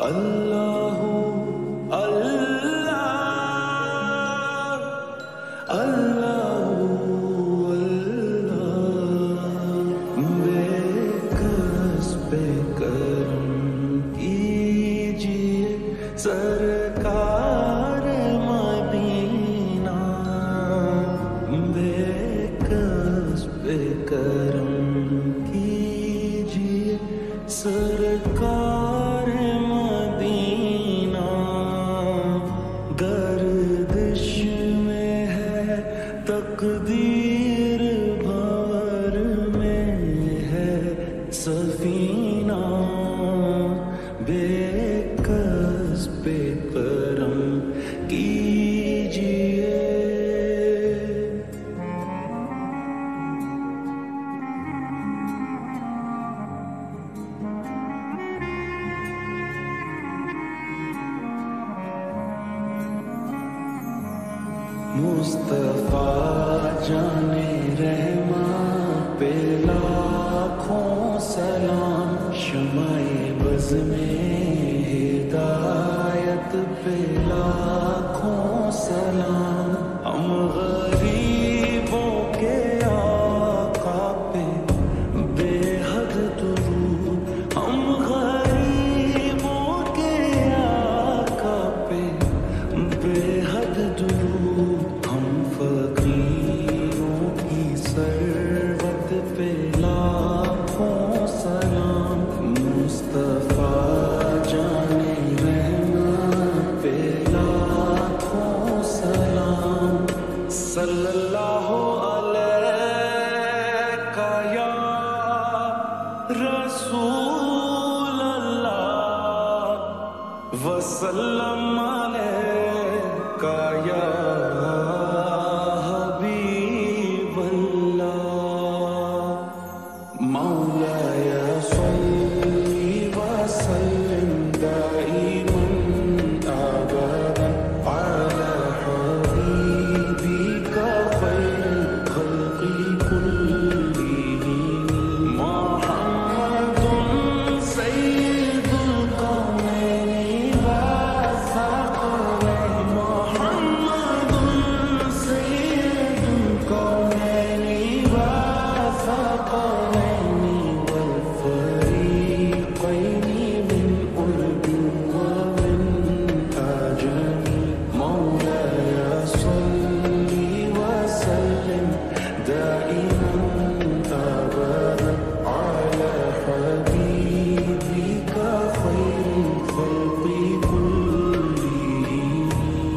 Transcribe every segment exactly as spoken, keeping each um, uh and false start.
اللہ اللہ اللہ اللہ بے کس پہ کرم کیجیے سرکار مدینہ بے کس پہ کرم کیجیے سرکار مدینہ گردش میں ہے تقدیر بھور میں ہے سفینہ بے کس پہ کرم کیجیے مصطفیٰ جانے رحماں پہ لاکھوں سلام شمع بز میں ہدایت پہ لاکھوں سلام ہم غریبوں کے آقا پہ بے حد درود ہم غریبوں کے آقا پہ بے حد درود ہم فقیروں کی ثروت پہ لاکھوں سلام مصطفیٰ جانے رحماں پہ لاکھوں سلام صلی اللہ علیہ یا رسول اللہ وسلم علیہ یا حبیب اللہ مولاي صلی وسلم دائما ابدا على حبيبك خير الخلق كلهم محمد سيد القومين والثقلين محمد سيد القومين والثقلين والفريقين من أرض ومن أعجم مولاي صل وسلم دائما أبدا على حبيبك خير الخلق كلهم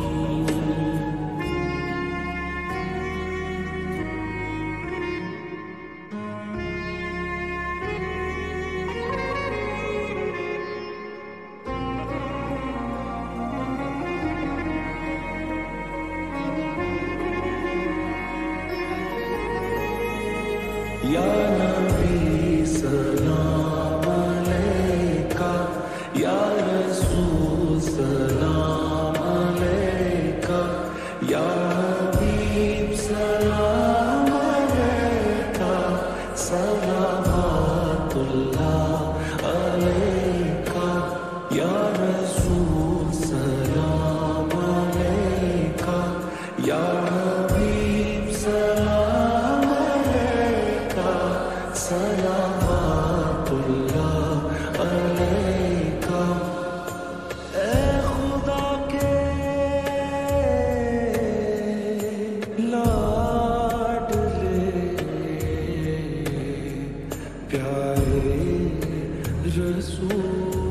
یا نبی سلام علیکہ یا رسول سلام علیکہ یا حبیب سلام علیکہ صلوات اللہ علیکہ یا رسول سلام علیکہ یا حبیب سلام صلوات اللہ علیکہ اے خدا کے لاڈلے پیارے رسول